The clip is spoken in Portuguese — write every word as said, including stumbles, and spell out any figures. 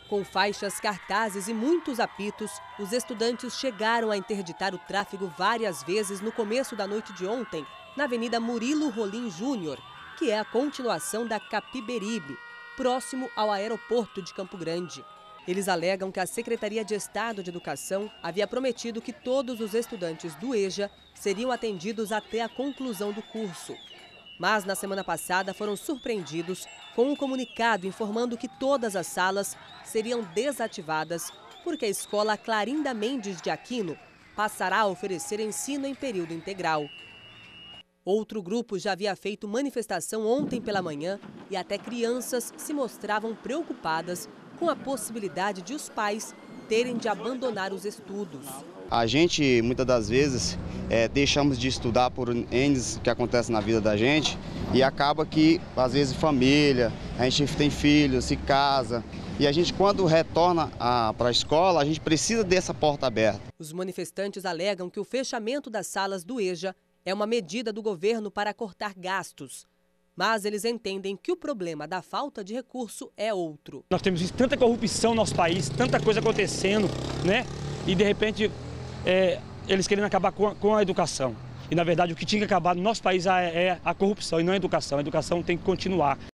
Com faixas, cartazes e muitos apitos, os estudantes chegaram a interditar o tráfego várias vezes no começo da noite de ontem, na Avenida Murilo Rolim Júnior, que é a continuação da Capiberibe, próximo ao aeroporto de Campo Grande. Eles alegam que a Secretaria de Estado de Educação havia prometido que todos os estudantes do EJA seriam atendidos até a conclusão do curso. Mas na semana passada foram surpreendidos com um comunicado informando que todas as salas seriam desativadas porque a escola Clarinda Mendes de Aquino passará a oferecer ensino em período integral. Outro grupo já havia feito manifestação ontem pela manhã e até crianças se mostravam preocupadas com a possibilidade de os pais terem de abandonar os estudos. A gente, muitas das vezes, é, deixamos de estudar por N que acontece na vida da gente e acaba que, às vezes, família, a gente tem filhos, se casa e a gente, quando retorna para a escola, a gente precisa dessa porta aberta. Os manifestantes alegam que o fechamento das salas do EJA é uma medida do governo para cortar gastos. Mas eles entendem que o problema da falta de recurso é outro. Nós temos visto tanta corrupção no nosso país, tanta coisa acontecendo, né? E de repente é, eles querendo acabar com a, com a educação. E na verdade o que tinha que acabar no nosso país é, é a corrupção e não a educação. A educação tem que continuar.